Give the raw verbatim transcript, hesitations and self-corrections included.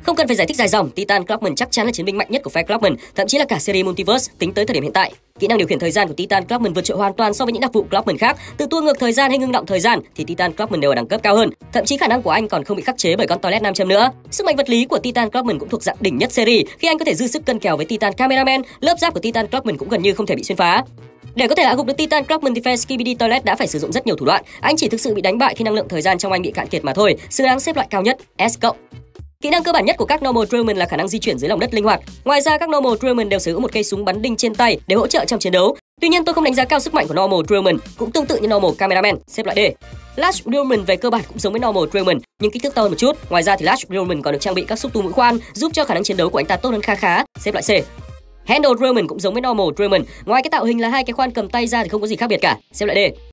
Không cần phải giải thích dài dòng, Titan Clockman chắc chắn là chiến binh mạnh nhất của phe Clockman, thậm chí là cả series Multiverse tính tới thời điểm hiện tại. Kỹ năng điều khiển thời gian của Titan Clockman vượt trội hoàn toàn so với những đặc vụ Clockman khác, từ tua ngược thời gian hay ngưng động thời gian thì Titan Clockman đều ở đẳng cấp cao hơn. Thậm chí khả năng của anh còn không bị khắc chế bởi con toilet nam châm nữa. Sức mạnh vật lý của Titan Clockman cũng thuộc dạng đỉnh nhất series, khi anh có thể dư sức cân kèo với Titan Cameraman, lớp giáp của Titan Clockman cũng gần như không thể bị xuyên phá. Để có thể hạ gục được Titan Clockman thì phe Skibidi Toilet đã phải sử dụng rất nhiều thủ đoạn. Anh chỉ thực sự bị đánh bại khi năng lượng thời gian trong anh bị cạn kiệt mà thôi, xứng đáng xếp loại cao nhất S cộng. Kỹ năng cơ bản nhất của các Normal Drillman là khả năng di chuyển dưới lòng đất linh hoạt. Ngoài ra các Normal Drillman đều sở hữu một cây súng bắn đinh trên tay để hỗ trợ trong chiến đấu. Tuy nhiên tôi không đánh giá cao sức mạnh của Normal Drillman, cũng tương tự như Normal Cameraman, xếp loại D. Lash Drillman về cơ bản cũng giống với Normal Drillman nhưng kích thước to hơn một chút. Ngoài ra thì Lash Drillman còn được trang bị các xúc tu mũi khoan giúp cho khả năng chiến đấu của anh ta tốt hơn kha khá, xếp loại C. Handle Drillman cũng giống với Normal Drillman, ngoài cái tạo hình là hai cái khoan cầm tay ra thì không có gì khác biệt cả, xếp loại D.